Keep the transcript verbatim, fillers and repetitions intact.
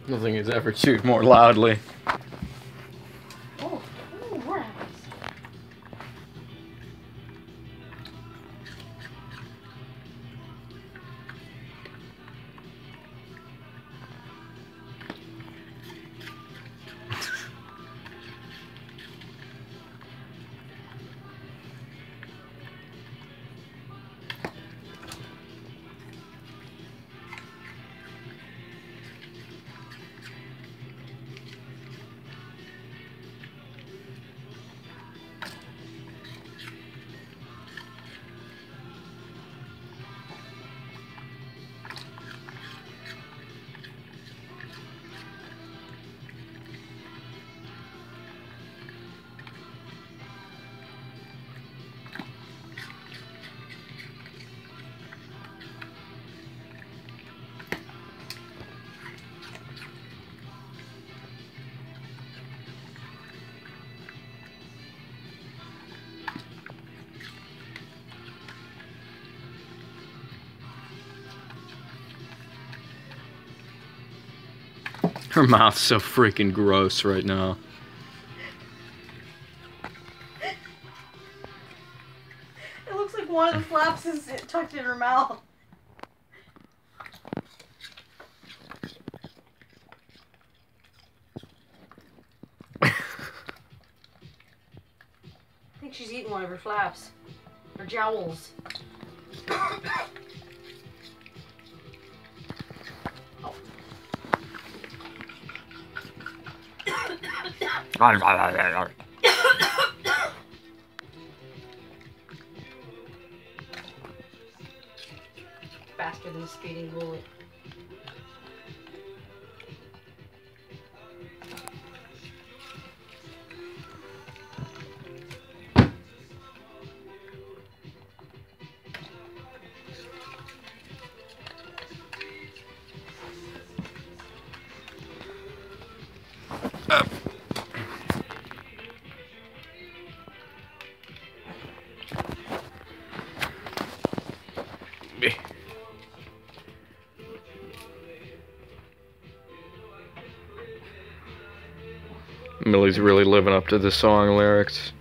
Nothing has ever chewed more loudly. Oh, ooh, rats. Her mouth's so freaking gross right now. It looks like one of the flaps is tucked in her mouth. I think she's eating one of her flaps. Her jowls. Faster than a speeding bullet. Millie's really living up to the song lyrics.